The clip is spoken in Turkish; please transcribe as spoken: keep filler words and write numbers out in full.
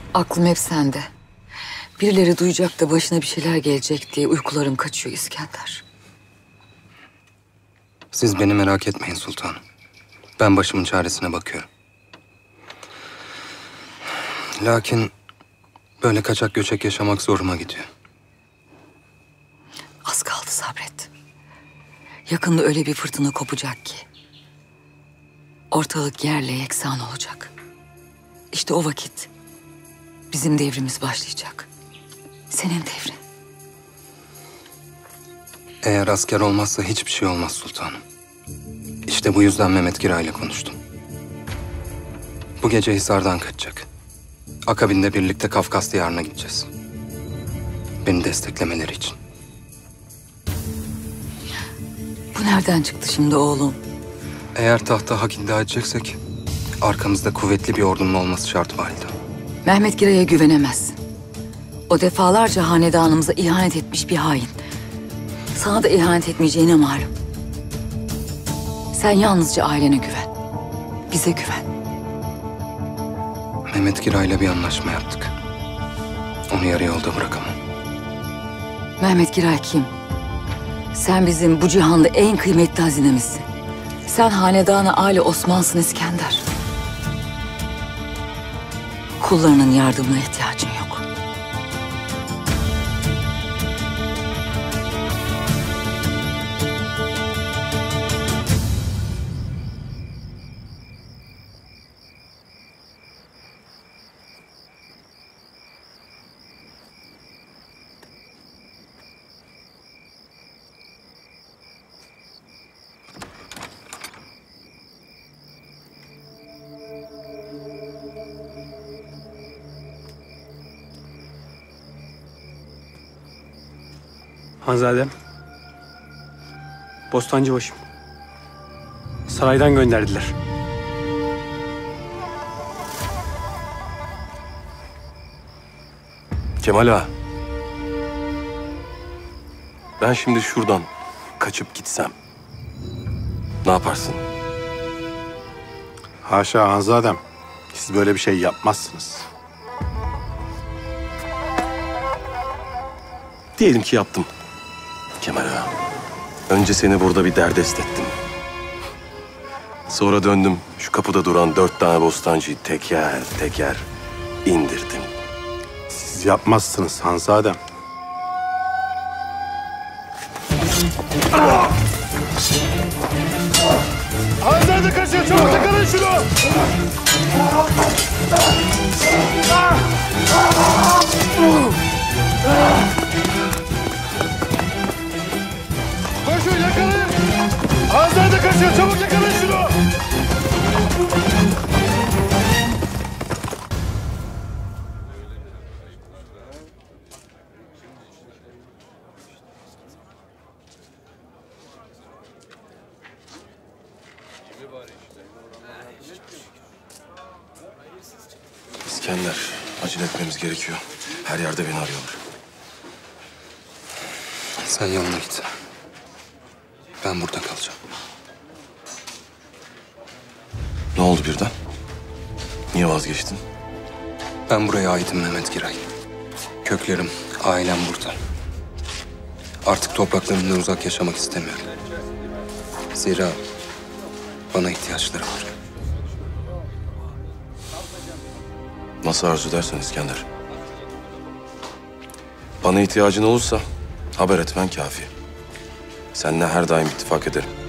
Aklım hep sende. Birileri duyacak da başına bir şeyler gelecek diye uykularım kaçıyor İskender. Siz beni merak etmeyin sultanım. Ben başımın çaresine bakıyorum. Lakin böyle kaçak göçek yaşamak zoruma gidiyor. Az kaldı, sabret. Yakında öyle bir fırtına kopacak ki ortalık yerle yeksan olacak. İşte o vakit bizim devrimiz başlayacak. Senin devrin. Eğer asker olmazsa hiçbir şey olmaz sultanım. İşte bu yüzden Mehmet Gira ile konuştum. Bu gece Hisar'dan kaçacak. Akabinde birlikte Kafkas diyarına gideceğiz. Beni desteklemeleri için. Bu nereden çıktı şimdi oğlum? Eğer tahta hak iddia edeceksek arkamızda kuvvetli bir ordunun olması şart validem. Mehmet Gira'ya güvenemezsin. O defalarca hanedanımıza ihanet etmiş bir hain. Sana da ihanet etmeyeceğine malum. Sen yalnızca ailene güven. Bize güven. Mehmet Gira ile bir anlaşma yaptık. Onu yarı yolda bırakamam. Mehmet Giray kim? Sen bizim bu cihanda en kıymetli hazinemizsin. Sen hanedanı Ali Osman'sın İskender. Kullarının yardımına ihtiyacın yok. Hanzadem. Bostancıbaşım. Saraydan gönderdiler. Kemal ağa. Ben şimdi şuradan kaçıp gitsem ne yaparsın? Haşa Hanzadem. Siz böyle bir şey yapmazsınız. Diyelim ki yaptım. Kemal ağa. Önce seni burada bir derdest ettim. Sonra döndüm şu kapıda duran dört tane bostancıyı teker teker indirdim. Siz yapmazsınız Hanzadem. Hanzade kaçıyor, çabuk yakalayın şunu! Koşun, yakalayın! Hanzade kaçıyor, çabuk yakalayın şunu! İskender, acele etmemiz gerekiyor. Her yerde beni arıyorlar. Sen yanına git. Ben burada kalacağım. Ne oldu birden? Niye vazgeçtin? Ben buraya aitim Mehmet Giray. Köklerim, ailem burada. Artık topraklarımdan uzak yaşamak istemiyorum. Zira bana ihtiyaçları var. Nasıl arzu edersen İskender. Bana ihtiyacın olursa haber etmen kafi. Seninle her daim ittifak ederim.